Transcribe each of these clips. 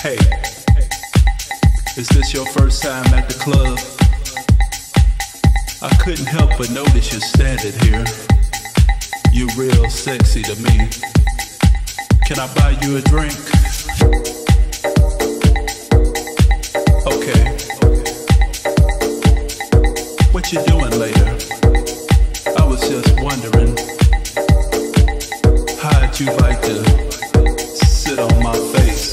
Hey, is this your first time at the club? I couldn't help but notice you're standing here. You're real sexy to me. Can I buy you a drink? Okay. What you doing later? I was just wondering, how'd you like to sit on my face?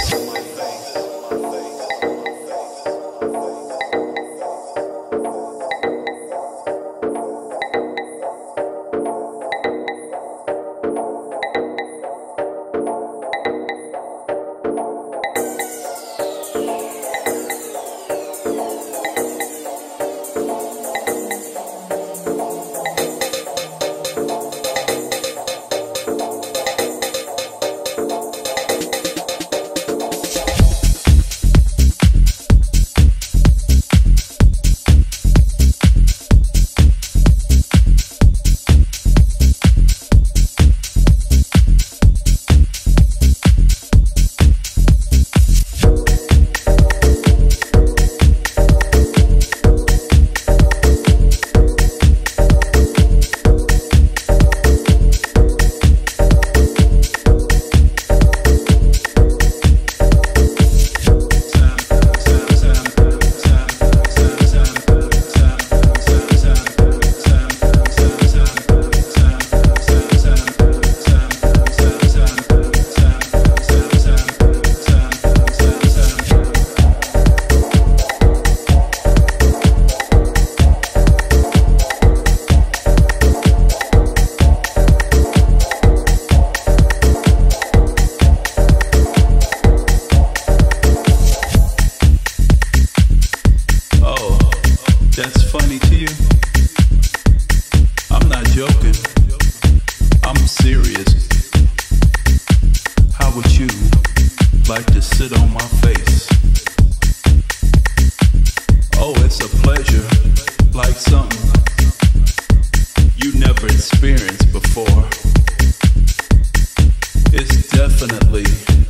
That's funny to you? I'm not joking. I'm serious. How would you like to sit on my face? Oh, it's a pleasure, like something you never experienced before. It's definitely